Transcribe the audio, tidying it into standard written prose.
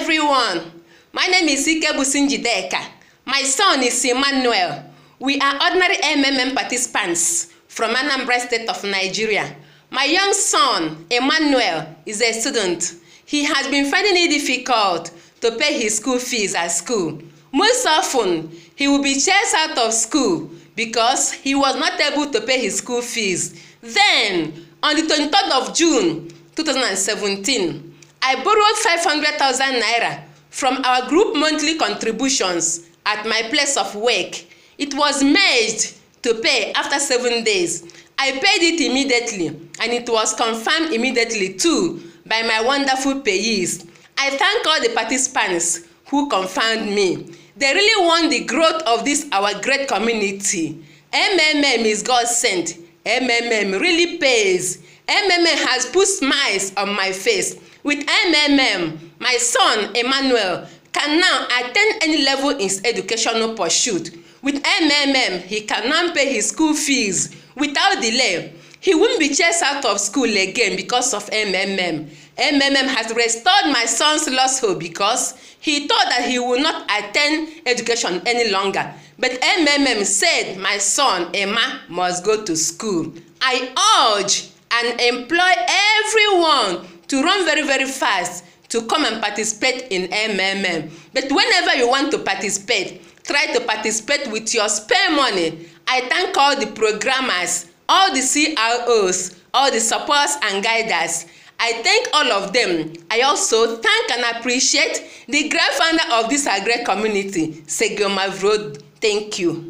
everyone. My name is Ikebusi Njideka. My son is Emmanuel. We are ordinary MMM participants from Anambra State of Nigeria. My young son, Emmanuel, is a student. He has been finding it difficult to pay his school fees at school. Most often, he will be chased out of school because he was not able to pay his school fees. Then, on the 23rd of June 2017, I borrowed 500,000 naira from our group monthly contributions at my place of work. It was made to pay after 7 days. I paid it immediately, and it was confirmed immediately too by my wonderful payees. I thank all the participants who confirmed me. They really want the growth of this our great community. MMM is God sent. MMM really pays. MMM has put smiles on my face. With MMM, my son Emmanuel can now attend any level in his educational pursuit. With MMM, he can now pay his school fees without delay. He won't be chased out of school again because of MMM. MMM has restored my son's lost hope because he thought that he would not attend education any longer. But MMM said my son Emma must go to school. I urge and employ everyone to run very, very fast to come and participate in MMM. But whenever you want to participate, try to participate with your spare money. I thank all the programmers, all the CROs, all the supporters and guiders. I thank all of them. I also thank and appreciate the great founder of this great community, Segioma Vrod. Thank you.